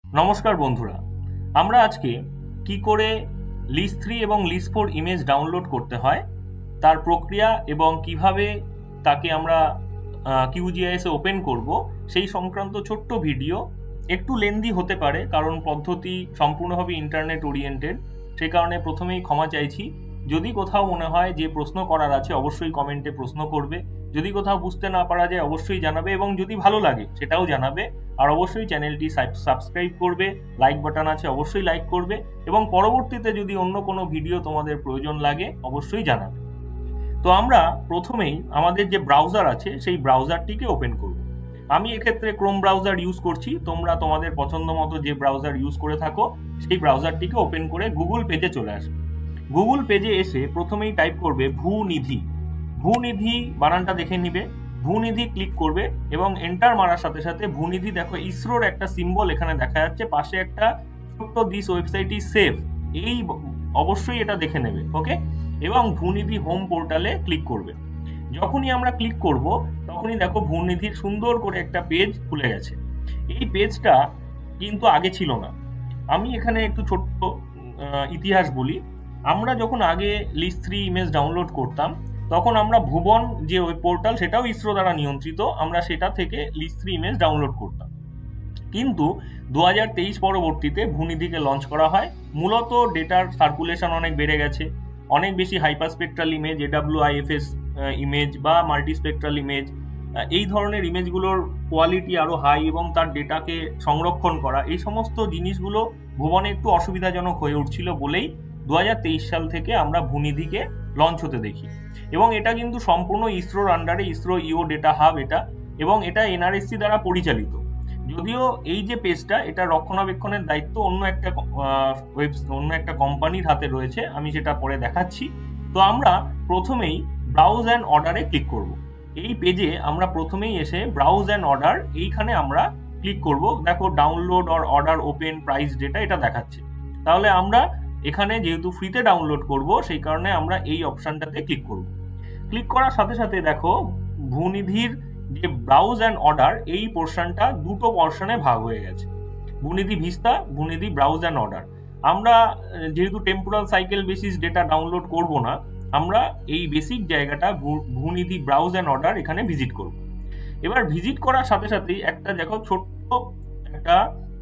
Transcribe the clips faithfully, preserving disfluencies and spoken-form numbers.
নমস্কার বন্ধুরা, আমরা আজকে কি করে লিস্ট থ্রি এবং লিস্ট ফোর ইমেজ ডাউনলোড করতে হয় তার প্রক্রিয়া এবং কিভাবে তাকে আমরা কিউজিআইএস এ ওপেন করব সেই সংক্রান্ত ছোট্ট ভিডিও। একটু লেন্দি হতে পারে কারণ পদ্ধতি সম্পূর্ণভাবে ইন্টারনেট ওরিয়েন্টেড, সেই কারণে প্রথমেই ক্ষমা চাইছি। যদি কোথাও মনে হয় যে প্রশ্ন করার আছে অবশ্যই কমেন্টে প্রশ্ন করবে, যদি কোথাও বুঝতে না পারা যায় অবশ্যই জানাবে এবং যদি ভালো লাগে সেটাও জানাবে। আর অবশ্যই চ্যানেলটি সাবস্ক্রাইব করবে, লাইক বাটন আছে অবশ্যই লাইক করবে এবং পরবর্তীতে যদি অন্য কোনো ভিডিও তোমাদের প্রয়োজন লাগে অবশ্যই জানাবে। তো আমরা প্রথমেই আমাদের যে ব্রাউজার আছে সেই ব্রাউজারটিকে ওপেন করব। আমি এক্ষেত্রে ক্রোম ব্রাউজার ইউজ করছি, তোমরা তোমাদের পছন্দ মতো যে ব্রাউজার ইউজ করে থাকো সেই ব্রাউজারটিকে ওপেন করে গুগল পেজে চলে আসবে। গুগল পেজে এসে প্রথমেই টাইপ করবে ভূনিধি। ভূনিধি বানানটা দেখে নিবে, ভূনিধি ক্লিক করবে এবং এন্টার মারার সাথে সাথে ভূনিধি দেখো ইসরোর একটা সিম্বল এখানে দেখা যাচ্ছে, পাশে একটা ছোট্ট দিস ওয়েবসাইট ইজ সেভ, এই অবশ্যই এটা দেখে নেবে। ওকে, এবং ভূনিধি হোম পোর্টালে ক্লিক করবে। যখনই আমরা ক্লিক করব তখনই দেখো ভূনিধির সুন্দর করে একটা পেজ খুলে গেছে। এই পেজটা কিন্তু আগে ছিল না। আমি এখানে একটু ছোট্ট ইতিহাস বলি। আমরা যখন আগে লিস্ট থ্রি ইমেজ ডাউনলোড করতাম তখন আমরা ভুবন যে ওই পোর্টাল, সেটাও ইসরো দ্বারা নিয়ন্ত্রিত, আমরা সেটা থেকে লিস্ট থ্রি ইমেজ ডাউনলোড করতাম। কিন্তু দু হাজার তেইশ পরবর্তীতে ভূনিধিকে লঞ্চ করা হয়। মূলত ডেটার সার্কুলেশন অনেক বেড়ে গেছে, অনেক বেশি হাইপারস্পেকট্রাল ইমেজ, এডাব্লিউআইএফএস ইমেজ বা মাল্টিস্পেকট্রাল ইমেজ, এই ধরনের ইমেজগুলোর কোয়ালিটি আরও হাই এবং তার ডেটাকে সংরক্ষণ করা, এই সমস্ত জিনিসগুলো ভুবনে একটু অসুবিধাজনক হয়ে উঠছিল বলেই দু হাজার তেইশ সাল থেকে আমরা ভূনিধিকে লঞ্চ হতে দেখি। এবং এটা কিন্তু সম্পূর্ণ ইসরোর আন্ডারে, ইসরো ইও ডেটা হাব এটা, এবং এটা এনআরএসসি দ্বারা পরিচালিত। যদিও এই যে পেজটা, এটা রক্ষণাবেক্ষণের দায়িত্ব অন্য একটা ওয়েব অন্য একটা কোম্পানির হাতে রয়েছে, আমি সেটা পরে দেখাচ্ছি। তো আমরা প্রথমেই ব্রাউজ অ্যান্ড অর্ডারে ক্লিক করব। এই পেজে আমরা প্রথমেই এসে ব্রাউজ অ্যান্ড অর্ডার এইখানে আমরা ক্লিক করব। দেখো download or order open price data এটা দেখাচ্ছে। তাহলে আমরা এখানে যেহেতু ফ্রিতে ডাউনলোড করব সেই কারণে আমরা এই অপশানটাতে ক্লিক করব। ক্লিক করার সাথে সাথে দেখো ভূনিধির যে ব্রাউজ অ্যান্ড অর্ডার এই পোর্শনটা দুটো পোর্শনে ভাগ হয়ে গেছে, Bhoonidhi Vista, Bhoonidhi browse and order. আমরা যেহেতু temporal cycle basis data download করব না, আমরা এই বেসিক জায়গাটা ভূনিধি ব্রাউজ অ্যান্ড অর্ডার এখানে ভিজিট করব। এবার ভিজিট করার সাথে সাথেই একটা দেখো ছোট্ট একটা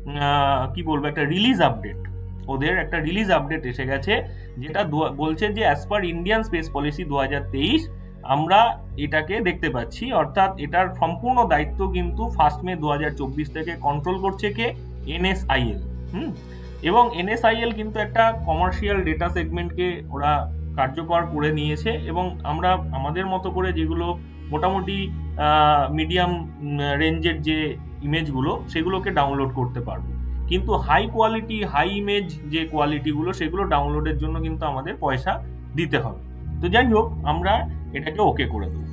কি বলবো একটা রিলিজ আপডেট, ওদের একটা রিলিজ আপডেট এসে গেছে, যেটা বলছে যে as per Indian space policy দু হাজার তেইশ আমরা এটাকে দেখতে পাচ্ছি। অর্থাৎ এটার সম্পূর্ণ দায়িত্ব কিন্তু ফার্স্ট মে দু হাজার চব্বিশ থেকে কন্ট্রোল করছে কে? এনএসআইএল। হুম এবং এনএসআইএল কিন্তু একটা কমার্শিয়াল ডেটা সেগমেন্টকে ওরা কার্যকর করে নিয়েছে এবং আমরা আমাদের মতো করে যেগুলো মোটামুটি মিডিয়াম রেঞ্জের যে ইমেজগুলো সেগুলোকে ডাউনলোড করতে পারবো, কিন্তু হাই কোয়ালিটি হাই ইমেজ যে কোয়ালিটিগুলো সেগুলো ডাউনলোডের জন্য কিন্তু আমাদের পয়সা দিতে হবে। তো যাই হোক, আমরা এটাকে ওকে করে দেবো।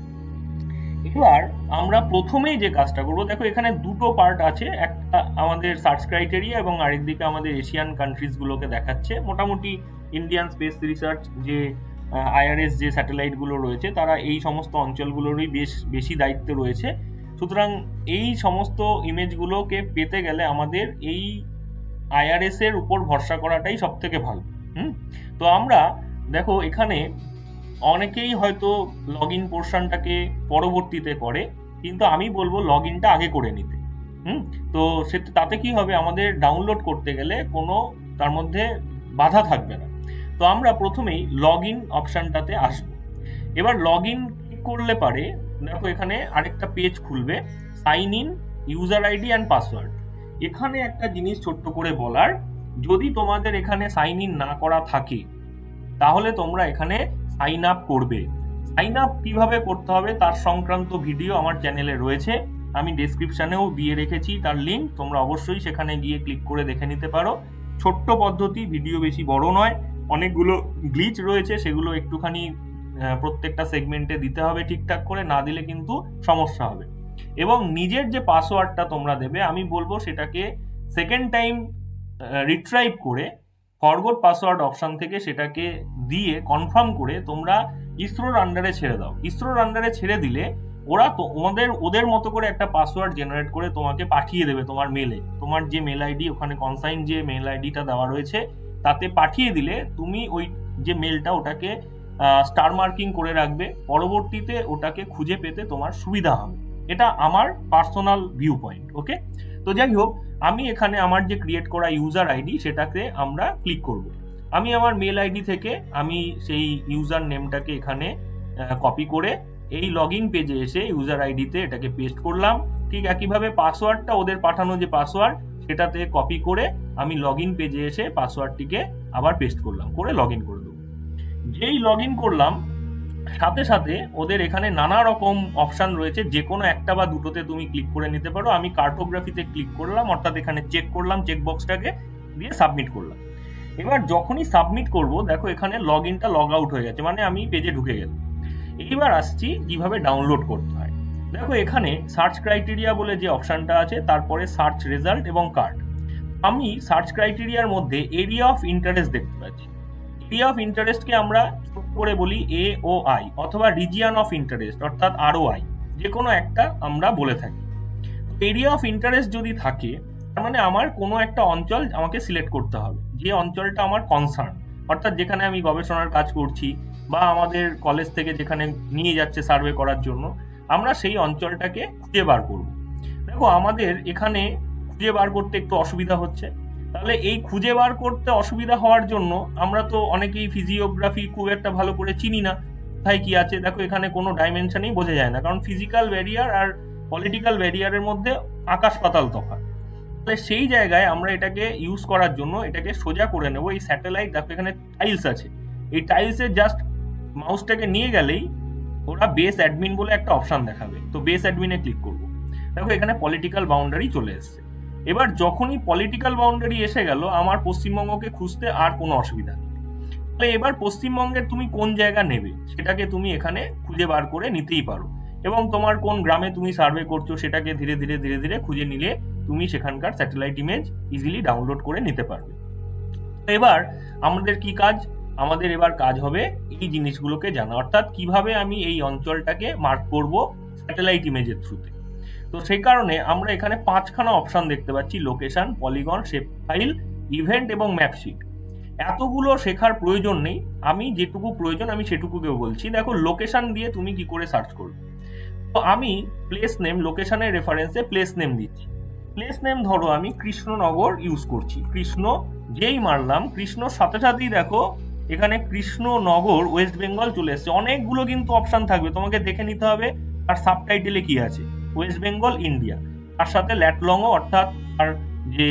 এবার আমরা প্রথমেই যে কাজটা করবো, দেখো এখানে দুটো পার্ট আছে, একটা আমাদের সার্চ ক্রাইটেরিয়া এবং আরেকদিকে আমাদের এশিয়ান কান্ট্রিজগুলোকে দেখাচ্ছে। মোটামুটি ইন্ডিয়ান স্পেস রিসার্চ যে আইআরএস যে স্যাটেলাইটগুলো রয়েছে তারা এই সমস্ত অঞ্চলগুলোরই বেশ বেশি দায়িত্ব রয়েছে। সুতরাং এই সমস্ত ইমেজগুলোকে পেতে গেলে আমাদের এই আইআরএস এর উপর ভরসা করাটাই সব থেকে ভালো। হুম তো আমরা দেখো এখানে অনেকেই হয়তো লগ ইন পোর্শনটাকে পরবর্তীতে করে, কিন্তু আমি বলবো লগ ইনটা আগে করে নিতে। হুম তো সে তাতে কি হবে, আমাদের ডাউনলোড করতে গেলে কোনো তার মধ্যে বাধা থাকবে না। তো আমরা প্রথমেই লগ ইন অপশানটাতে আসবো। এবার লগ ইন করলে পারে দেখো এখানে আরেকটা পেজ খুলবে, sign in, user ID and password. এখানে একটা জিনিস ছোট্ট করে বলার, যদি তোমাদের এখানে সাইন ইন না করা থাকে তাহলে তোমরা এখানে সাইন আপ করবে। সাইন আপ কিভাবে করতে হবে তার সংক্রান্ত ভিডিও আমার চ্যানেলে রয়েছে, আমি ডেসক্রিপশনেও দিয়ে রেখেছি তার লিঙ্ক, তোমরা অবশ্যই সেখানে গিয়ে ক্লিক করে দেখে নিতে পারো। ছোট্ট পদ্ধতি, ভিডিও বেশি বড় নয়, অনেকগুলো গ্লিচ রয়েছে সেগুলো একটুখানি প্রত্যেকটা সেগমেন্টে দিতে হবে ঠিকঠাক করে, না দিলে কিন্তু সমস্যা হবে। এবং নিজের যে পাসওয়ার্ডটা তোমরা দেবে আমি বলবো সেটাকে সেকেন্ড টাইম রিট্রাইভ করে ফরগট পাসওয়ার্ড অপশান থেকে সেটাকে দিয়ে কনফার্ম করে তোমরা ইসরোর আন্ডারে ছেড়ে দাও। ইসরোর আন্ডারে ছেড়ে দিলে ওরা তো ওদের ওদের মতো করে একটা পাসওয়ার্ড জেনারেট করে তোমাকে পাঠিয়ে দেবে তোমার মেলে। তোমার যে মেল আইডি, ওখানে কনসাইন যে মেল আইডিটা দেওয়া রয়েছে তাতে পাঠিয়ে দিলে তুমি ওই যে মেলটা ওটাকে স্টার মার্কিং করে রাখবে, পরবর্তীতে ওটাকে খুঁজে পেতে তোমার সুবিধা হবে। এটা আমার পার্সোনাল ভিউ পয়েন্ট। ওকে, তো যাই হোক, আমি এখানে আমার যে ক্রিয়েট করা ইউজার আইডি সেটাকে আমরা ক্লিক করব। আমি আমার মেল আইডি থেকে আমি সেই ইউজার নেমটাকে এখানে কপি করে এই লগ ইন পেজে এসে ইউজার আইডিতে এটাকে পেস্ট করলাম। ঠিক একইভাবে পাসওয়ার্ডটা, ওদের পাঠানো যে পাসওয়ার্ড সেটাতে কপি করে আমি লগ ইন পেজে এসে পাসওয়ার্ডটিকে আবার পেস্ট করলাম, করে লগ ইন করে দেবো। যেই লগ ইন করলাম সাথে সাথে ওদের এখানে নানা রকম অপশান রয়েছে, যে কোনো একটা বা দুটোতে তুমি ক্লিক করে নিতে পারো। আমি কার্টোগ্রাফিতে ক্লিক করলাম, অর্থাৎ এখানে চেক করলাম, চেক বক্সটাকে দিয়ে সাবমিট করলাম। এবার যখনই সাবমিট করব, দেখো এখানে লগ ইনটা লগ আউট হয়ে গেছে, মানে আমি পেজে ঢুকে গেলাম। এইবার আসছি কিভাবে ডাউনলোড করতে হয়। দেখো এখানে সার্চ ক্রাইটেরিয়া বলে যে অপশানটা আছে, তারপরে সার্চ রেজাল্ট এবং কার্ড। আমি সার্চ ক্রাইটেরিয়ার মধ্যে এরিয়া অফ ইন্টারেস্ট দেখতে পাচ্ছি। এরিয়া অফ ইন্টারেস্টকে আমরা করে বলি এ ও আই, অথবা রিজিয়ন অফ ইন্টারেস্ট অর্থাৎ আর ও আই, যে কোনো একটা আমরা বলে থাকি। এরিয়া অফ ইন্টারেস্ট যদি থাকে, তার মানে আমার কোনো একটা অঞ্চল আমাকে সিলেক্ট করতে হবে, যে অঞ্চলটা আমার কনসার্ন, অর্থাৎ যেখানে আমি গবেষণার কাজ করছি বা আমাদের কলেজ থেকে যেখানে নিয়ে যাচ্ছে সার্ভে করার জন্য, আমরা সেই অঞ্চলটাকে খুঁজে বার করব। দেখো আমাদের এখানে খুঁজে বার করতে একটু অসুবিধা হচ্ছে। তাহলে এই খুঁজে বার করতে অসুবিধা হওয়ার জন্য আমরা তো অনেকেই ফিজিওগ্রাফি খুব একটা ভালো করে চিনি না, কোথায় কি আছে। দেখো এখানে কোনো ডাইমেনশনই বোঝা যায় না, কারণ ফিজিক্যাল ব্যারিয়ার আর পলিটিক্যাল ব্যারিয়ারের মধ্যে আকাশ পাতাল তফাৎ। তাহলে সেই জায়গায় আমরা এটাকে ইউজ করার জন্য এটাকে সোজা করে নেবো। এই স্যাটেলাইট, দেখো এখানে টাইলস আছে, এই টাইলসের জাস্ট মাউসটাকে নিয়ে গেলেই ওরা বেস অ্যাডমিন বলে একটা অপশান দেখাবে, তো বেস অ্যাডমিনে ক্লিক করব। দেখো এখানে পলিটিক্যাল বাউন্ডারি চলে এসছে। এবার যখনই পলিটিক্যাল বাউন্ডারি এসে গেল, আমার পশ্চিমবঙ্গকে খুঁজতে আর কোনো অসুবিধা নেই। তাহলে এবার পশ্চিমবঙ্গের তুমি কোন জায়গা নেবে সেটাকে তুমি এখানে খুঁজে বার করে নিতেই পারো, এবং তোমার কোন গ্রামে তুমি সার্ভে করছো সেটাকে ধীরে ধীরে ধীরে ধীরে খুঁজে নিলে তুমি সেখানকার স্যাটেলাইট ইমেজ ইজিলি ডাউনলোড করে নিতে পারবে। এবার আমাদের কি কাজ? আমাদের এবার কাজ হবে এই জিনিসগুলোকে জানা, অর্থাৎ কিভাবে আমি এই অঞ্চলটাকে মার্ক করব স্যাটেলাইট ইমেজের থ্রুতে। তো সেই কারণে আমরা এখানে পাঁচখানা অপশন দেখতে পাচ্ছি, location, polygon, shape file, event এবং ম্যাপশিট। এতগুলো শেখার প্রয়োজন নেই, আমি যেটুকু প্রয়োজন আমি সেটুকুকে বলছি। দেখো লোকেশন দিয়ে তুমি কি করে সার্চ করবে। তো আমি প্লেস নেম, লোকেশনের রেফারেন্সে প্লেস নেম দিচ্ছি। প্লেস নেম ধরো আমি কৃষ্ণনগর ইউজ করছি, কৃষ্ণ যেই মারলাম, কৃষ্ণর সাথে সাথেই দেখো এখানে কৃষ্ণনগর ওয়েস্ট বেঙ্গল চলে এসছে। অনেকগুলো কিন্তু অপশন থাকবে, তোমাকে দেখে নিতে হবে আর সাবটাইটেলে কি আছে, ওয়েস্ট বেঙ্গল ইন্ডিয়া, তার সাথে ল্যাটলংও অর্থাৎ আর যে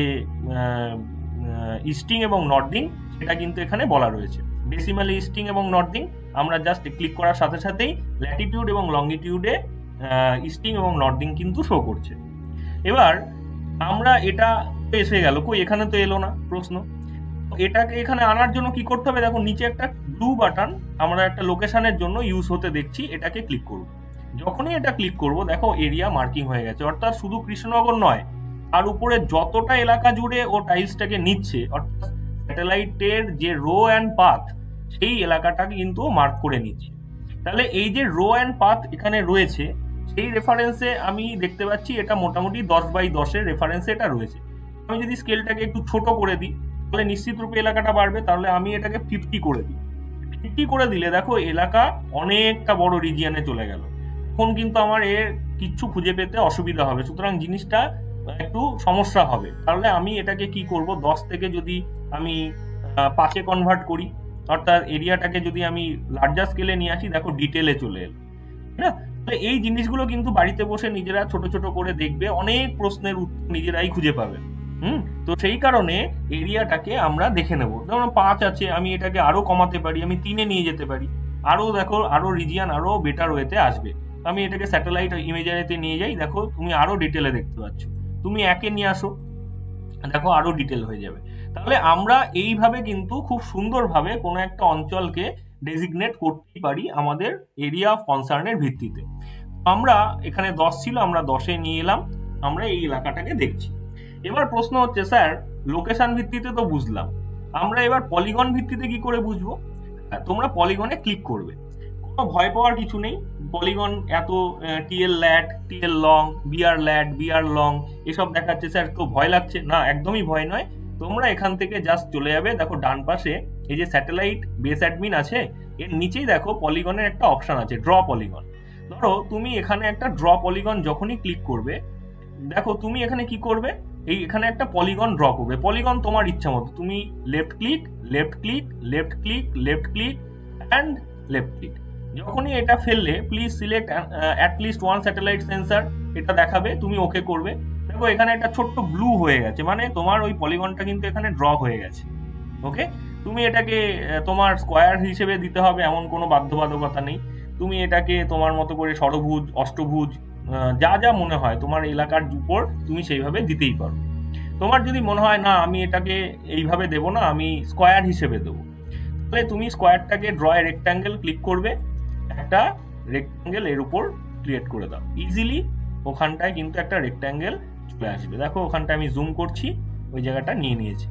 ইস্টিং এবং নর্দিং সেটা কিন্তু এখানে বলা রয়েছে। ডেসিমাল ইস্টিং এবং নর্দিং আমরা জাস্ট ক্লিক করার সাথে সাথেই ল্যাটিটিউড এবং লঙ্গিটিউডে ইস্টিং এবং নর্দিং কিন্তু শো করছে। এবার আমরা এটা এসে গেল, কই এখানে তো এলো না প্রশ্ন। এটাকে এখানে আনার জন্য কি করতে হবে, দেখো নিচে একটা ব্লু বাটন আমরা একটা লোকেশনের জন্য ইউজ হতে দেখছি, এটাকে ক্লিক করব। যখনই এটা ক্লিক করব দেখো এরিয়া মার্কিং হয়ে গেছে, অর্থাৎ শুধু কৃষ্ণনগর নয়, আর উপরে যতটা এলাকা জুড়ে ও টাইলসটাকে নিচ্ছে, অর্থাৎ স্যাটেলাইটের যে রো অ্যান্ড পাথ সেই এলাকাটাকে কিন্তু মার্ক করে নিচ্ছে। তাহলে এই যে রো অ্যান্ড পাথ এখানে রয়েছে সেই রেফারেন্সে আমি দেখতে পাচ্ছি এটা মোটামুটি দশ বাই দশের রেফারেন্সে এটা রয়েছে। আমি যদি স্কেলটাকে একটু ছোট করে দিই তাহলে নিশ্চিত রূপে এলাকাটা বাড়বে। তাহলে আমি এটাকে ফিফটি করে দিই। ফিফটি করে দিলে দেখো এলাকা অনেকটা বড় রিজিয়নে চলে গেল। এখন কিন্তু আমার এর কিচ্ছু খুঁজে পেতে অসুবিধা হবে, সুতরাং জিনিসটা একটু সমস্যা হবে। তাহলে আমি এটাকে কি করব, দশ থেকে যদি আমি পাঁচে কনভার্ট করি, অর্থাৎ এরিয়াটাকে যদি আমি লার্জার স্কেলে নিয়ে আসি, দেখো ডিটেলে চলে এলো। হ্যাঁ, তাহলে এই জিনিসগুলো কিন্তু বাড়িতে বসে নিজেরা ছোট ছোট করে দেখবে, অনেক প্রশ্নের উত্তর নিজেরাই খুঁজে পাবে। হুম, তো সেই কারণে এরিয়াটাকে আমরা দেখে নেব। যেমন পাঁচ আছে, আমি এটাকে আরো কমাতে পারি, আমি তিনে নিয়ে যেতে পারি, আরো দেখো আরো রিজিয়ন আরো বেটার ওয়েতে আসবে। আমি এটাকে স্যাটেলাইট ইমেজারিতে নিয়ে যাই, দেখো তুমি আরো ডিটেলে দেখতে পাচ্ছ। তুমি একে নিয়ে আসো, দেখো আরো ডিটেল হয়ে যাবে। তাহলে আমরা এইভাবে কিন্তু খুব সুন্দরভাবে কোনো একটা অঞ্চলকে ডেজিগনেট করতেই পারি আমাদের এরিয়া অফ কনসার্নের ভিত্তিতে। আমরা এখানে দশ ছিল, আমরা দশে নিয়ে এলাম, আমরা এই এলাকাটাকে দেখছি। এবার প্রশ্ন হচ্ছে স্যার লোকেশন ভিত্তিতে তো বুঝলাম, আমরা এবার পলিগন ভিত্তিতে কি করে বুঝবো? তোমরা পলিগনে ক্লিক করবে, কোনো ভয় পাওয়ার কিছু নেই। পলিগন এত TL lat, TL long, BR lat, BR long এসব দেখাচ্ছে, স্যার তো ভয় লাগছে না। একদমই ভয় নয়, তোমরা এখান থেকে জাস্ট চলে যাবে, দেখো ডান পাশে এই যে স্যাটেলাইট বেস অ্যাডমিন আছে, এর নিচেই দেখো পলিগনের একটা অপশন আছে, ড্র পলিগন। ধরো তুমি এখানে একটা ড্র পলিগন যখনই ক্লিক করবে, দেখো তুমি এখানে কি করবে, এই এখানে একটা পলিগন ড্র করবে। পলিগন তোমার ইচ্ছা মতো, তুমি left click, left click, left click, left click and left click. যখনই এটা ফেললে please select at least one satellite sensor, এটা দেখাবে, তুমি ওকে করবে। দেখো এখানে একটা ছোট্ট ব্লু হয়ে গেছে, মানে তোমার ওই পলিগনটা কিন্তু এখানে ড্র হয়ে গেছে। ওকে, তুমি এটাকে তোমার স্কোয়ার হিসেবে দিতে হবে এমন কোনো বাধ্যবাধকতা নেই, তুমি এটাকে তোমার মতো করে ষড়ভুজ, অষ্টভুজ, যা যা মনে হয় তোমার এলাকার উপর তুমি সেইভাবে দিতেই পারো। তোমার যদি মনে হয় না আমি এটাকে এইভাবে দেবো না, আমি স্কোয়ার হিসেবে দেবো, তাহলে তুমি স্কোয়ারটাকে ড্র এ রেক্ট্যাঙ্গেল ক্লিক করবে, একটা রেক্ট্যাঙ্গেল এর উপর ক্রিয়েট করে দাও। ইজিলি ওখানটায় কিন্তু একটা রেক্ট্যাঙ্গেল চলে আসবে। দেখো ওখানটায় আমি জুম করছি, ওই জায়গাটা নিয়ে নিয়েছি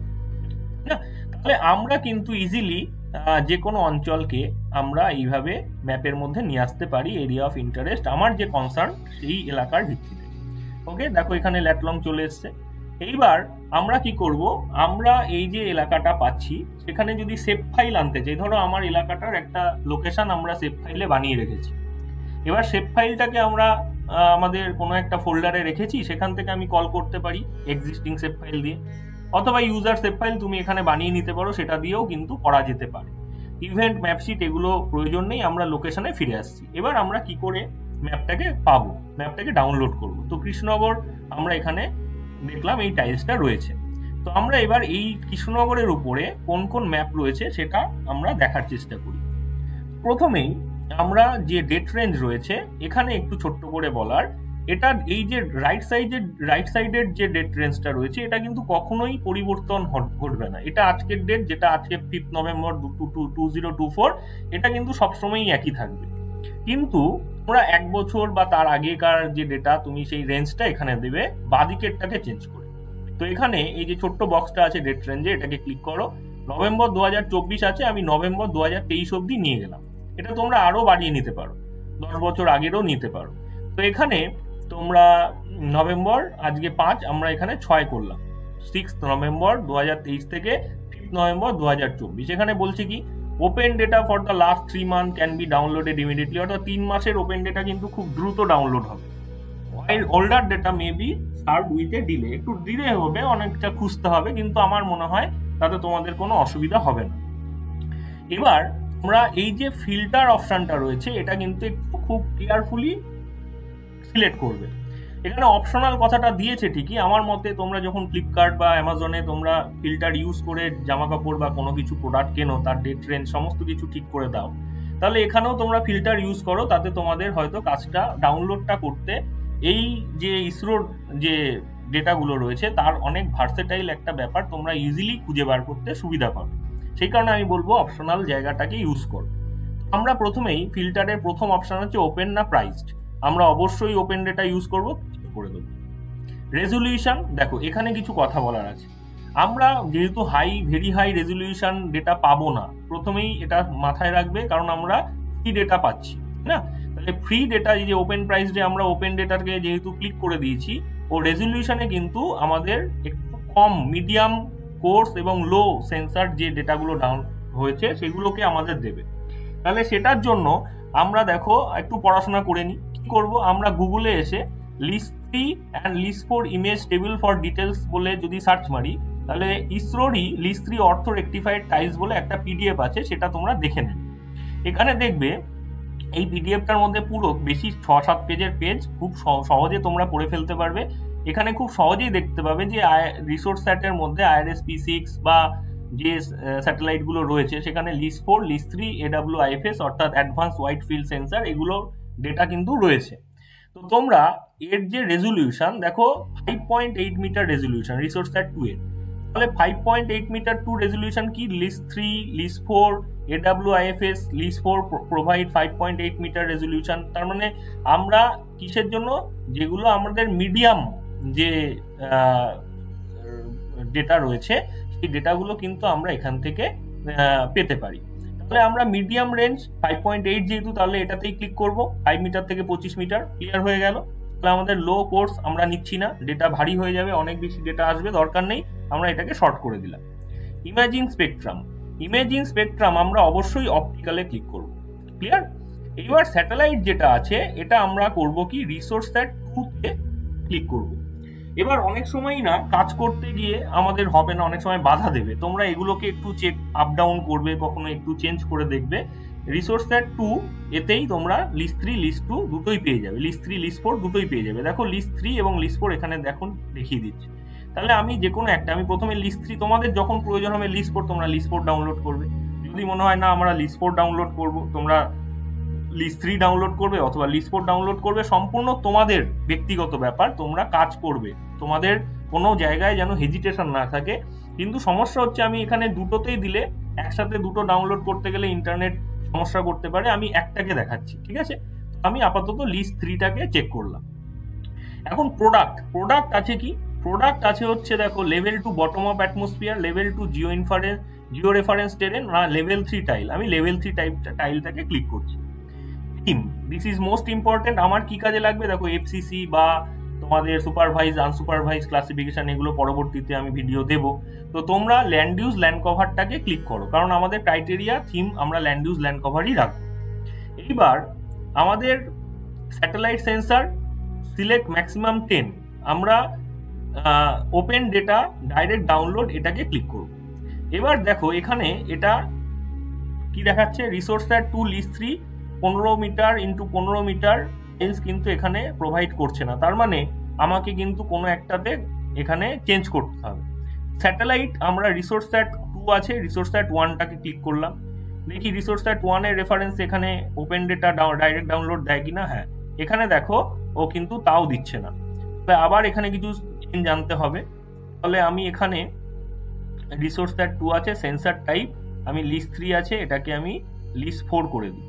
না। তাহলে আমরা কিন্তু ইজিলি যে কোনো অঞ্চলকে আমরা এইভাবে ম্যাপের মধ্যে নিয়ে আসতে পারি, এরিয়া অফ ইন্টারেস্ট আমার যে কনসার্ন সেই এলাকার ভিত্তিতে। ওকে, দেখো এখানে ল্যাটলং চলে এসছে। এইবার আমরা কি করব, আমরা এই যে এলাকাটা পাচ্ছি সেখানে যদি সেভ ফাইল আনতে চাই, ধরো আমার এলাকাটার একটা লোকেশন আমরা সেভ ফাইলে বানিয়ে রেখেছি। এবার সেভ ফাইলটাকে আমরা আমাদের কোনো একটা ফোল্ডারে রেখেছি, সেখান থেকে আমি কল করতে পারি এক্সিস্টিং সেভ ফাইল দিয়ে, অথবা ইউজার সেভ ফাইল তুমি এখানে বানিয়ে নিতে পারো, সেটা দিয়েও কিন্তু করা যেতে পারে। ইভেন্ট, ম্যাপশিট এগুলো প্রয়োজন নেই, আমরা লোকেশনে ফিরে আসছি। এবার আমরা কি করে ম্যাপটাকে পাবো, ম্যাপটাকে ডাউনলোড করব। তো কৃষ্ণনগর আমরা এখানে দেখলাম এই টাইলসটা রয়েছে, তো আমরা এবার এই কৃষ্ণনগরের উপরে কোন কোন ম্যাপ রয়েছে সেটা আমরা দেখার চেষ্টা করি। প্রথমেই আমরা যে ডেট রেঞ্জ রয়েছে এখানে একটু ছোট্ট করে বলার, এটা এই যে রাইট সাইডের রাইট সাইডের যে ডেট রেঞ্জটা রয়েছে এটা কিন্তু কখনোই পরিবর্তন ঘটবে না। এটা আজকের ডেট, যেটা আজকে fifth November two zero two four, এটা কিন্তু সবসময়ই একই থাকবে। কিন্তু তোমরা এক বছর বা তার আগেকার যে ডেটা তুমি সেই রেঞ্জটা এখানে দেবে, বাদিকেরটাকে চেঞ্জ করে। তো এখানে এই যে ছোট্ট বক্সটা আছে ডেট রেঞ্জে, এটাকে ক্লিক করো। নভেম্বর দু হাজার চব্বিশ আছে, আমি নভেম্বর দু হাজার তেইশ অব্দি নিয়ে গেলাম। এটা তোমরা আরো বাড়িয়ে নিতে পারো, দশ বছর আগেরও নিতে পারো। তো এখানে তোমরা নভেম্বর আজকে পাঁচ, আমরা এখানে ছয় করলাম, সিক্স নভেম্বর দু হাজার তেইশ থেকে ফিফথ নভেম্বর দু হাজার চব্বিশ। এখানে বলছে কি open data for the last three month can be downloaded immediately, অর্থাৎ তিন মাসের ওপেন ডেটা কিন্তু খুব দ্রুত ডাউনলোড হবে। Older data may be served with a delay, একটু ডিলে হবে, অনেকটা খুঁজতে হবে, কিন্তু আমার মনে হয় তাতে তোমাদের কোনো অসুবিধা হবে না। এবার আমরা এই যে ফিল্টার অপশনটা রয়েছে এটা কিন্তু একটু খুব কেয়ারফুলি সিলেক্ট করবে। এখানে অপশনাল কথাটা দিয়েছে ঠিকই, আমার মতে তোমরা যখন ফ্লিপকার্ট বা অ্যামাজনে তোমরা ফিল্টার ইউজ করে জামা কাপড় বা কোনো কিছু প্রোডাক্ট কেনো, তার ডেট রেঞ্জ সমস্ত কিছু ঠিক করে দাও, তাহলে এখানেও তোমরা ফিল্টার ইউজ করো, তাতে তোমাদের হয়তো কাজটা ডাউনলোডটা করতে এই যে ইসরোর যে ডেটাগুলো রয়েছে তার অনেক ভার্সেটাইল একটা ব্যাপার, তোমরা ইজিলি খুঁজে বার করতে সুবিধা পাবে। সেই কারণে আমি বলবো অপশনাল জায়গাটাকে ইউজ করো। আমরা প্রথমেই ফিল্টারের প্রথম অপশন হচ্ছে ওপেন না প্রাইসড, আমরা অবশ্যই ওপেন ডেটা ইউজ করবো, করে দেবো। রেজলিউশন, দেখো এখানে কিছু কথা বলার আছে। আমরা যেহেতু high very high resolution data পাবো না, প্রথমেই এটা মাথায় রাখবে, কারণ আমরা ফ্রি ডেটা পাচ্ছি না। তাহলে ফ্রি ডেটা, এই যে ওপেন প্রাইস ডে আমরা ওপেন ডেটাকে যেহেতু ক্লিক করে দিয়েছি, ও রেজলিউশনে কিন্তু আমাদের একটু কম, মিডিয়াম, কোর্স এবং লো সেন্সার যে ডেটাগুলো ডাউন হয়েছে সেগুলোকে আমাদের দেবে। তাহলে সেটার জন্য আমরা দেখো একটু পড়াশোনা করে নিই। কি করব, আমরা গুগলে এসে LISS three and LISS four image table for details বলে যদি সার্চ মারি, তাহলে ইসরোরই LISS three ortho rectified tiles বলে একটা পিডিএফ আছে, সেটা তোমরা দেখে নেবে। এখানে দেখবে এই পিডিএফটার মধ্যে পুরো বেশি ছ সাত পেজের পেজ, খুব সহজে তোমরা পড়ে ফেলতে পারবে। এখানে খুব সহজেই দেখতে পাবে যে রিসোর্স স্যাটের মধ্যে আইআরএস পি সিক্স বা যে স্যাটেলাইটগুলো রয়েছে সেখানে LISS four, LISS three, AWIFS অর্থাৎ অ্যাডভান্স ওয়াইড ফিল্ড সেন্সার, এগুলো ডেটা কিন্তু রয়েছে। তো তোমরা এর যে রেজলিউশন দেখো five point eight metre resolution Resourcesat two এর, তাহলে five point eight metre two resolution কি, LISS three, LISS four, AWIFS, LISS four provide five point eight metre resolution. তার মানে আমরা কিসের জন্য, যেগুলো আমাদের মিডিয়াম যে ডেটা রয়েছে সেই ডেটাগুলো কিন্তু আমরা এখান থেকে পেতে পারি। তাহলে আমরা medium range five point eight যেহেতু, তাহলে এটাতেই ক্লিক করব। ফাইভ মিটার থেকে পঁচিশ মিটার ক্লিয়ার হয়ে গেল। তাহলে আমাদের লো কোর্স আমরা নিচ্ছি না, ডেটা ভারী হয়ে যাবে, অনেক বেশি ডেটা আসবে, দরকার নেই, আমরা এটাকে শর্ট করে দিলাম। ইমেজিং স্পেকট্রাম, ইমেজিং স্পেকট্রাম আমরা অবশ্যই অপটিক্যালে ক্লিক করব। ক্লিয়ার? এইবার স্যাটেলাইট যেটা আছে এটা আমরা করব কি রিসোর্স স্যাট টু তে ক্লিক করব। এবার অনেক সময়ই না কাজ করতে গিয়ে আমাদের হবে না, অনেক সময় বাধা দেবে, তোমরা এগুলোকে একটু চেক আপ ডাউন করবে, কখনো একটু চেঞ্জ করে দেখবে। রিসোর্স স্যাট টু এতেই তোমরা লিস্ট থ্রি লিস্ট টু দুটোই পেয়ে যাবে, লিস্ট থ্রি লিস্ট ফোর দুটোই পেয়ে যাবে। দেখো লিস্ট থ্রি এবং লিস্ট ফোর এখানে দেখুন দেখিয়ে দিচ্ছে। তাহলে আমি যে কোনো একটা, আমি প্রথমে লিস্ট থ্রি, তোমাদের যখন প্রয়োজন হবে লিস্ট ফোর তোমরা লিস্ট ফোর ডাউনলোড করবে। যদি মনে হয় না আমরা লিস্ট ফোর ডাউনলোড করবো, তোমরা লিস্ট থ্রি ডাউনলোড করবে অথবা লিস্ট ফোর ডাউনলোড করবে, সম্পূর্ণ তোমাদের ব্যক্তিগত ব্যাপার, তোমরা কাজ করবে, তোমাদের কোনো জায়গায় যেন হেজিটেশন না থাকে। কিন্তু সমস্যা হচ্ছে আমি এখানে দুটোতেই দিলে একসাথে দুটো ডাউনলোড করতে গেলে ইন্টারনেট সমস্যা করতে পারে, আমি একটাকে দেখাচ্ছি, ঠিক আছে? আমি আপাতত লিস্ট থ্রিটাকে চেক করলাম। এখন প্রোডাক্ট, প্রোডাক্ট আছে কি? প্রোডাক্ট আছে হচ্ছে দেখো level two bottom of atmosphere, level two geo inference geo reference terrain, না লেভেল থ্রি টাইল। আমি লেভেল থ্রি টাইপটা টাইলটাকে ক্লিক করছি। Theme, this is most important. আমার কি কাজে লাগবে দেখো, এফসিসি বা তোমাদের সুপারভাইজ আনসুপারভাইজ ক্লাসিফিকেশন, এগুলো পরবর্তীতে আমি ভিডিও দেব। তো তোমরা ল্যান্ড ইউজ ল্যান্ড কভারটাকে ক্লিক করো, কারণ আমাদের ক্রাইটেরিয়া থিম আমরা ল্যান্ড ইউজ ল্যান্ড কভারই রাখবো। এইবার আমাদের satellite sensor select maximum ten, আমরা ওপেন ডেটা ডাইরেক্ট ডাউনলোড এটাকে ক্লিক করব। এবার দেখো এখানে এটা কি দেখাচ্ছে, Resourcesat two LISS three পনেরো মিটার ইন্টু পনেরো মিটার রেঞ্জ কিন্তু এখানে প্রোভাইড করছে না, তার মানে আমাকে কিন্তু কোনো একটাতে এখানে চেঞ্জ করতে হবে। স্যাটেলাইট আমরা রিসোর্স স্যাট টু আছে, রিসোর্স স্যাট ওয়ানটাকে ক্লিক করলাম, দেখি রিসোর্স স্যাট ওয়ানের রেফারেন্স এখানে ওপেন ডেটা ডাইরেক্ট ডাউনলোড দেয় কিনা। হ্যাঁ, এখানে দেখো ও কিন্তু তাও দিচ্ছে না, তাহলে আবার এখানে কিছু জানতে হবে। তাহলে আমি এখানে রিসোর্স স্যাট টু আছে, সেন্সার টাইপ আমি লিস্ট থ্রি আছে, এটাকে আমি লিস্ট ফোর করে দিই।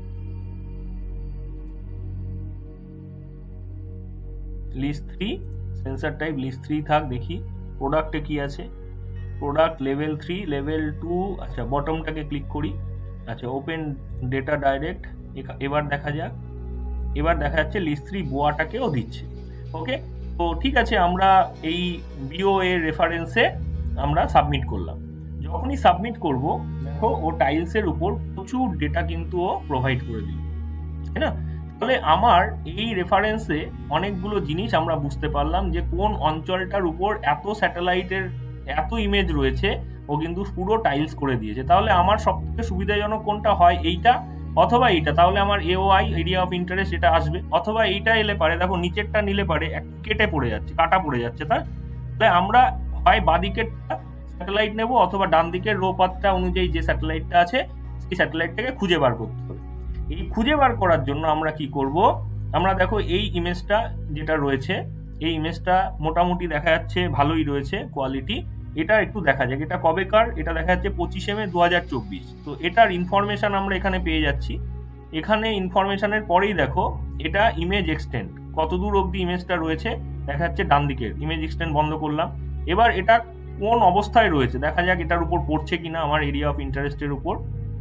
LISS three sensor type LISS three থাক। দেখি প্রোডাক্টে কি আছে, product level three level two. আচ্ছা বটমটাকে ক্লিক করি, আচ্ছা ওপেন ডেটা ডাইরেক্ট। এবার দেখা যাক, এবার দেখা যাচ্ছে লিস্ট থ্রি বোয়াটাকেও দিচ্ছে। ওকে, তো ঠিক আছে, আমরা এই বিও এর রেফারেন্সে আমরা সাবমিট করলাম। যখনই সাবমিট করব দেখো ও টাইলসের উপর প্রচুর ডেটা কিন্তু ও প্রোভাইড করে দিল, তাই না? তাহলে আমার এই রেফারেন্সে অনেকগুলো জিনিস আমরা বুঝতে পারলাম যে কোন অঞ্চলটার উপর এত স্যাটেলাইটের এত ইমেজ রয়েছে, ও কিন্তু পুরো টাইলস করে দিয়েছে। তাহলে আমার সব থেকে সুবিধাজনক কোনটা হয়, এইটা অথবা এইটা। তাহলে আমার এওআই এরিয়া অফ ইন্টারেস্ট এটা আসবে, অথবা এইটা এলে পারে, দেখো নিচেরটা নিলে পারে কেটে পড়ে যাচ্ছে, কাটা পড়ে যাচ্ছে। তাই তাহলে আমরা হয় বাদিকেরটা স্যাটেলাইট নেব, অথবা ডান দিকের রো পাথটা অনুযায়ী যে স্যাটেলাইটটা আছে সেই স্যাটেলাইটটাকে খুঁজে বার করতে হবে। এই খুঁজে বার করার জন্য আমরা কি করব, আমরা দেখো এই ইমেজটা যেটা রয়েছে, এই ইমেজটা মোটামুটি দেখা যাচ্ছে ভালোই রয়েছে কোয়ালিটি। এটা একটু দেখা যাক এটা কবেকার, এটা দেখা যাচ্ছে পঁচিশে মে দু হাজার চব্বিশ। তো এটার ইনফরমেশন আমরা এখানে পেয়ে যাচ্ছি। এখানে ইনফরমেশনের পরেই দেখো এটা ইমেজ এক্সটেন্ড, কত দূর অবধি ইমেজটা রয়েছে দেখা যাচ্ছে ডান দিকের। ইমেজ এক্সটেন্ড বন্ধ করলাম। এবার এটা কোন অবস্থায় রয়েছে দেখা যাক, এটার উপর পড়ছে কিনা আমার এরিয়া অফ ইন্টারেস্টের উপর।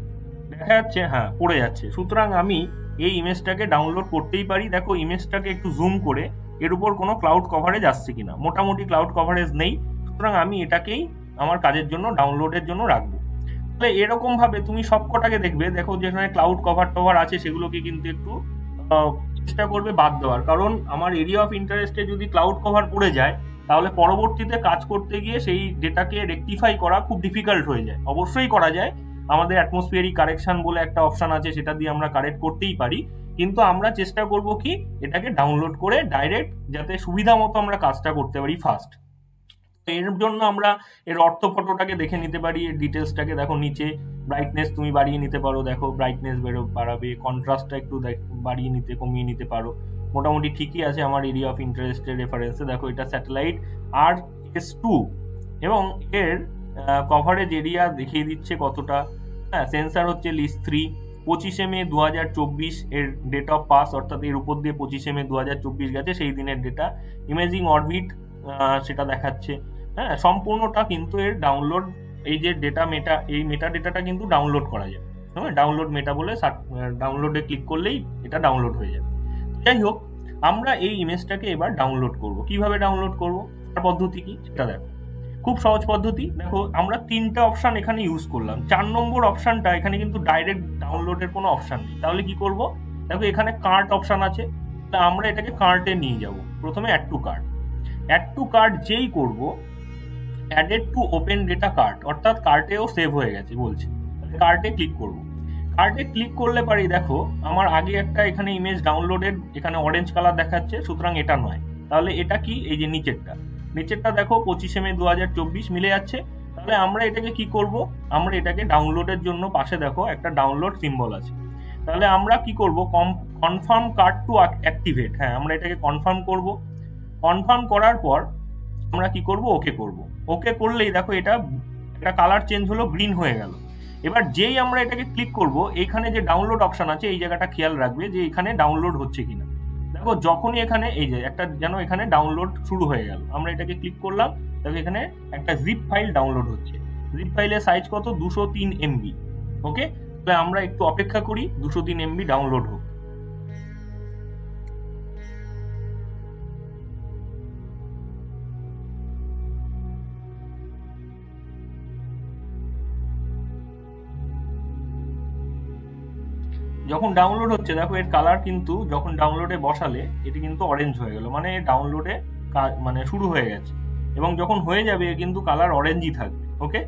দেখা যাচ্ছে হ্যাঁ পড়ে যাচ্ছে, সুতরাং আমি এই ইমেজটাকে ডাউনলোড করতেই পারি। দেখো ইমেজটাকে একটু জুম করে এর উপর কোনো ক্লাউড কভারেজ আসছে কিনা, মোটামুটি ক্লাউড কভারেজ নেই, সুতরাং আমি এটাকেই আমার কাজের জন্য ডাউনলোডের জন্য রাখবো। তাহলে এরকম ভাবে তুমি সবকটাকে দেখবে, দেখো যেখানে ক্লাউড কভার টভার আছে সেগুলোকে কিন্তু একটু চেষ্টা করবে বাদ দেওয়ার, কারণ আমার এরিয়া অফ ইন্টারেস্টে যদি ক্লাউড কভার পড়ে যায় তাহলে পরবর্তীতে কাজ করতে গিয়ে সেই ডেটাকে রেকটিফাই করা খুব ডিফিকাল্ট হয়ে যায়। অবশ্যই করা যায়, আমাদের অ্যাটমসফিয়ারিক কারেকশন বলে একটা অপশন আছে, সেটা দিয়ে আমরা কারেক্ট করতেই পারি, কিন্তু আমরা চেষ্টা করব কি এটাকে ডাউনলোড করে ডাইরেক্ট যাতে সুবিধা মতো আমরা কাজটা করতে পারি ফাস্ট। এর জন্য আমরা এর অর্থ ফটোটাকে দেখে নিতে পারি, এর ডিটেলসটাকে দেখো নিচে ব্রাইটনেস তুমি বাড়িয়ে নিতে পারো, দেখো ব্রাইটনেস বেরো বাড়াবে, কন্ট্রাস্টটা একটু বাড়িয়ে নিতে কমিয়ে নিতে পারো, মোটামুটি ঠিকই আছে আমার এরিয়া অফ ইন্টারেস্টের রেফারেন্সে। দেখো এটা স্যাটেলাইট আর এস টু এবং এর কভারেজ এরিয়া দেখিয়ে দিচ্ছে কতটা। হ্যাঁ, সেন্সার হচ্ছে লিস্ট থ্রি, পঁচিশে মে দু হাজার চব্বিশ এর ডেট অফ পাস, অর্থাৎ এর উপর দিয়ে পঁচিশে মে দু হাজার চব্বিশ গেছে সেই দিনের ডেটা। ইমেজিং অরবিট সেটা দেখাচ্ছে। হ্যাঁ, সম্পূর্ণটা কিন্তু এর ডাউনলোড, এই যে ডেটা মেটা এই মেটা ডেটাটা কিন্তু ডাউনলোড করা যায়। হ্যাঁ, ডাউনলোড মেটা বলে ডাউনলোডে ক্লিক করলেই এটা ডাউনলোড হয়ে যাবে। যাই হোক, আমরা এই ইমেজটাকে এবার ডাউনলোড করব। কিভাবে ডাউনলোড করব, তার পদ্ধতি কি সেটা দেখো। খুব সহজ পদ্ধতি। দেখো, আমরা তিনটা অপশান এখানে ইউজ করলাম। চার নম্বর অপশানটা এখানে কিন্তু ডাইরেক্ট ডাউনলোডের কোনো অপশান নেই। তাহলে কি করব, দেখো এখানে কার্ট অপশান আছে, তা আমরা এটাকে কার্টে নিয়ে যাব। প্রথমে add to cart, add to cart যেই করব, added to open data cart, অর্থাৎ কার্টেও সেভ হয়ে গেছে বলছে, কার্টে ক্লিক করব। কার্টে ক্লিক করলে পারি, দেখো আমার আগে একটা এখানে ইমেজ ডাউনলোডের এখানে অরেঞ্জ কালার দেখাচ্ছে, সুতরাং এটা নয়। তাহলে এটা কি, এই যে নিচেরটা, নিচেরটা দেখো পঁচিশে মে দু হাজার চব্বিশ মিলে যাচ্ছে। তাহলে আমরা এটাকে কি করব, আমরা এটাকে ডাউনলোডের জন্য পাশে দেখো একটা ডাউনলোড সিম্বল আছে। তাহলে আমরা কি করব, কনফার্ম কার্ট টু অ্যাক্টিভেট, হ্যাঁ আমরা এটাকে কনফার্ম করব। কনফার্ম করার পর আমরা কি করব, ওকে করব। ওকে করলেই দেখো এটা একটা কালার চেঞ্জ হলো, গ্রিন হয়ে গেল। এবার যেই আমরা এটাকে ক্লিক করব, এইখানে যে ডাউনলোড অপশন আছে এই জায়গাটা খেয়াল রাখবে যে এখানে ডাউনলোড হচ্ছে কিনা। দেখো যখনই এখানে এই যে একটা যেন এখানে ডাউনলোড শুরু হয়ে গেল, আমরা এটাকে ক্লিক করলাম, দেখো এখানে একটা জিপ ফাইল ডাউনলোড হচ্ছে। জিপ ফাইলের সাইজ কত, দুশো তিন এমবি। ওকে, তাহলে আমরা একটু অপেক্ষা করি দুশো তিন এমবি ডাউনলোড হোক। যখন ডাউনলোড হচ্ছে, দেখো এর কালার কিন্তু যখন ডাউনলোডে বসালে এটি কিন্তু অরেঞ্জ হয়ে গেল, মানে ডাউনলোডে মানে শুরু হয়ে গেছে। এবং যখন হয়ে যাবে কিন্তু কালার অরেঞ্জই থাকবে। ওকে,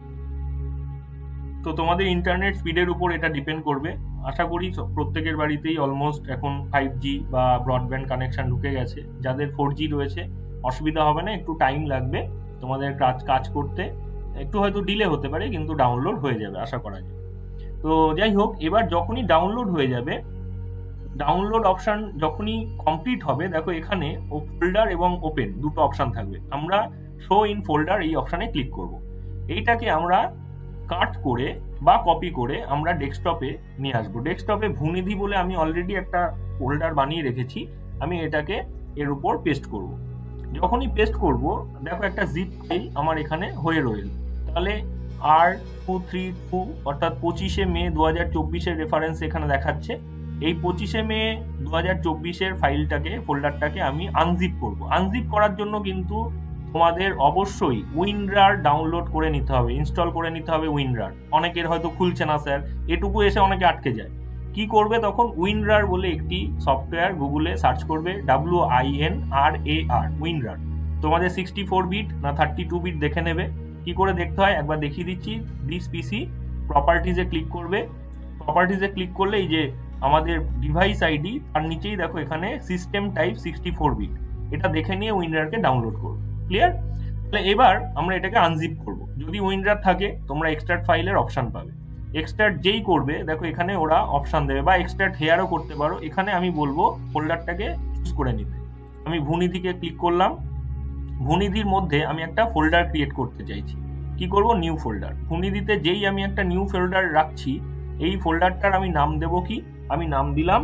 তো তোমাদের ইন্টারনেট স্পিডের উপর এটা ডিপেন্ড করবে। আশা করি প্রত্যেকের বাড়িতেই অলমোস্ট এখন ফাইভ জি বা ব্রডব্যান্ড কানেকশন ঢুকে গেছে। যাদের ফোর জি রয়েছে অসুবিধা হবে না, একটু টাইম লাগবে তোমাদের কাজ কাজ করতে, একটু হয়তো ডিলে হতে পারে, কিন্তু ডাউনলোড হয়ে যাবে আশা করা যায়। তো যাই হোক, এবার যখনই ডাউনলোড হয়ে যাবে, ডাউনলোড অপশান যখনই কমপ্লিট হবে, দেখো এখানে ও ফোল্ডার এবং ওপেন দুটো অপশান থাকবে। আমরা শো ইন ফোল্ডার এই অপশানে ক্লিক করব। এইটাকে আমরা কাট করে বা কপি করে আমরা ডেস্কটপে নিয়ে আসবো। ডেস্কটপে ভূনিধি বলে আমি অলরেডি একটা ফোল্ডার বানিয়ে রেখেছি, আমি এটাকে এর উপর পেস্ট করব। যখনই পেস্ট করব, দেখো একটা জিপ ফাইল আমার এখানে হয়ে রইল। তাহলে আর টু থ্রি টু অর্থাৎ পঁচিশে মে দু হাজার চব্বিশের রেফারেন্স এখানে দেখাচ্ছে। এই পঁচিশে মে দু হাজার চব্বিশের ফাইলটাকে, ফোল্ডারটাকে আমি আনজিপ করব। আনজিপ করার জন্য কিন্তু তোমাদের অবশ্যই উইনরার ডাউনলোড করে নিতে হবে, ইনস্টল করে নিতে হবে উইনরার। অনেকের হয়তো খুলছে না স্যার, এটুকু এসে অনেকে আটকে যায়। কি করবে তখন, উইনরার বলে একটি সফটওয়্যার গুগলে সার্চ করবে, W I N R A R, WinRAR. তোমাদের সিক্সটি ফোর বিট না থার্টি টু বিট দেখে নেবে। কি করে দেখতে হয় একবার দেখিয়ে দিচ্ছি। দিস পিসি প্রপার্টিজে ক্লিক করবে। প্রপার্টিজে ক্লিক করলে এই যে আমাদের ডিভাইস আইডি, তার নিচেই দেখো এখানে system type sixty four bit, এটা দেখে নিয়ে উইনরারকে ডাউনলোড করবে। ক্লিয়ার? তাহলে এবার আমরা এটাকে আনজিপ করব। যদি উইনরার থাকে তোমরা এক্সট্রাক্ট ফাইলের অপশন পাবে। এক্সট্রাক্ট যেই করবে, দেখো এখানে ওরা অপশন দেবে, বা এক্সট্রাক্ট হেয়ারও করতে পারো। এখানে আমি বলবো ফোল্ডারটাকে চুজ করে নিতে। আমি ভূনিধিকে ক্লিক করলাম। ভূনিধির মধ্যে আমি একটা ফোল্ডার ক্রিয়েট করতে চাইছি। কি করব, নিউ ফোল্ডার। ভূনিধিতে যেই আমি একটা নিউ ফোল্ডার রাখছি, এই ফোল্ডারটার আমি নাম দেব কি, আমি নাম দিলাম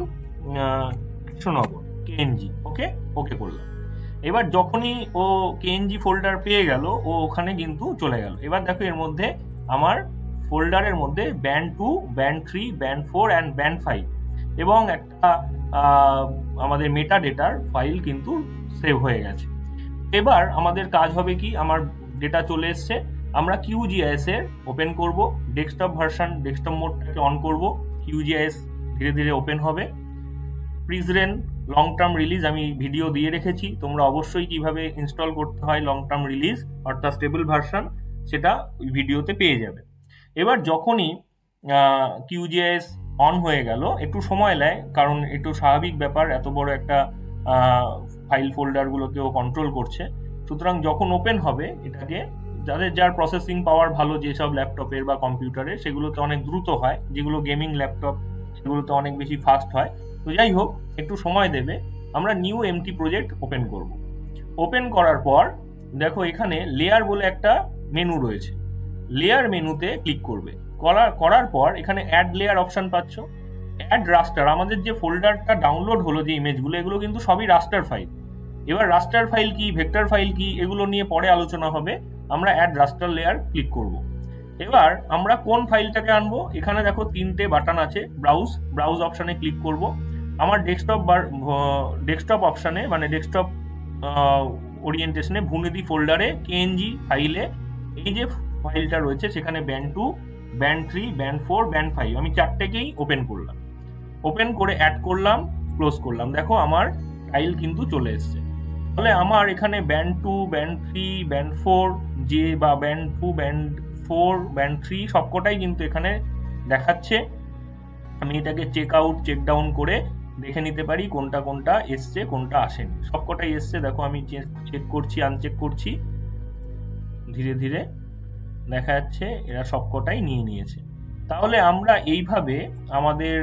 কৃষ্ণনগর কেএনজি। ওকে, ওকে করলাম। এবার যখনই ও কেএনজি ফোল্ডার পেয়ে গেল, ও ওখানে কিন্তু চলে গেল। এবার দেখো এর মধ্যে আমার ফোল্ডারের মধ্যে band two, band three, band four and band five এবং একটা আমাদের মেটা ডেটার ফাইল কিন্তু সেভ হয়ে গেছে। এবার আমাদের কাজ হবে কি, আমার ডেটা চলে এসছে, আমরা কিউজিআইএস এর ওপেন করব। ডেস্কটপ ভার্সন, ডেস্কটপ মোডটাকে অন করব। কিউজিআইএস ধীরে ধীরে ওপেন হবে। প্রিজরেন লং টার্ম রিলিজ আমি ভিডিও দিয়ে রেখেছি, তোমরা অবশ্যই কিভাবে ইনস্টল করতে হয় লং টার্ম রিলিজ অর্থাৎ স্টেবল ভার্সন, সেটা ওই ভিডিওতে পেয়ে যাবে। এবার যখনই কিউজিআইএস অন হয়ে গেল, একটু সময় নেয়, কারণ একটু স্বাভাবিক ব্যাপার, এত বড় একটা ফাইল ফোল্ডারগুলোকেও কন্ট্রোল করছে। সুতরাং যখন ওপেন হবে এটাকে, যাদের যার প্রসেসিং পাওয়ার ভালো যেসব ল্যাপটপের বা কম্পিউটারে, সেগুলোতে অনেক দ্রুত হয়, যেগুলো গেমিং ল্যাপটপ সেগুলোতে অনেক বেশি ফাস্ট হয়। তো যাই হোক, একটু সময় দেবে। আমরা নিউ এমটি প্রজেক্ট ওপেন করব। ওপেন করার পর দেখো এখানে লেয়ার বলে একটা মেনু রয়েছে। লেয়ার মেনুতে ক্লিক করবে। করার করার পর এখানে অ্যাড লেয়ার অপশন পাচ্ছ। অ্যাড রাস্টার, আমাদের যে ফোল্ডারটা ডাউনলোড হলো যে ইমেজগুলো, এগুলো কিন্তু সবই রাস্টার ফাইল। এবার রাস্টার ফাইল কি, ভেক্টর ফাইল কি, এগুলো নিয়ে পরে আলোচনা হবে। আমরা অ্যাড রাস্টার লেয়ার ক্লিক করব। এবার আমরা কোন ফাইলটাকে আনবো, এখানে দেখো তিনটে বাটন আছে, ব্রাউজ ব্রাউজ অপশানে ক্লিক করব। আমার ডেস্কটপ ডেস্কটপ অপশানে মানে ডেস্কটপ ওরিয়েন্টেশনে ভুনিদি ফোল্ডারে কেএনজি ফাইলে এই যে ফাইলটা রয়েছে সেখানে band two, band three, band four, band five আমি চারটেকেই ওপেন করলাম। ওপেন করে অ্যাড করলাম, ক্লোজ করলাম, দেখো আমার টাইল কিন্তু চলে এসছে। তাহলে আমার এখানে band two, band three, band four যে বা band two, band four, band three সবকটাই কিন্তু এখানে দেখাচ্ছে। আমি এটাকে চেক আউট, চেক ডাউন করে দেখে নিতে পারি কোনটা কোনটা এসছে কোনটা আসেনি। সবকটাই এসছে, দেখো আমি চেক করছি, আনচেক করছি, ধীরে ধীরে দেখা যাচ্ছে এরা সবকটাই নিয়ে নিয়েছে। তাহলে আমরা এইভাবে আমাদের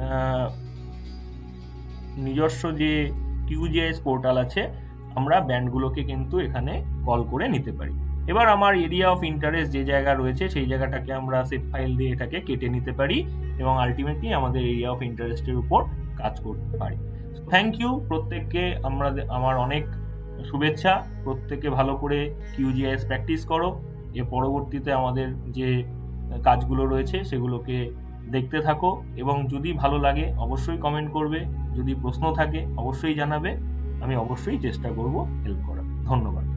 নিজস্ব যে কিউজিআইএস পোর্টাল আছে আমরা ব্যান্ডগুলোকে কিন্তু এখানে কল করে নিতে পারি। এবার আমার এরিয়া অফ ইন্টারেস্ট যে জায়গা রয়েছে সেই জায়গাটাকে আমরা সেভ ফাইল দিয়ে এটাকে কেটে নিতে পারি এবং আলটিমেটলি আমাদের এরিয়া অফ ইন্টারেস্টের উপর কাজ করতে পারি। থ্যাংক ইউ প্রত্যেককে, আমরা আমার অনেক শুভেচ্ছা। প্রত্যেকে ভালো করে কিউজিআইএস প্র্যাকটিস করো। এর পরবর্তীতে আমাদের যে কাজগুলো রয়েছে সেগুলোকে দেখতে থাকো এবং যদি ভালো লাগে অবশ্যই কমেন্ট করবে, যদি প্রশ্ন থাকে অবশ্যই জানাবে, আমি অবশ্যই চেষ্টা করব হেল্প করার। ধন্যবাদ।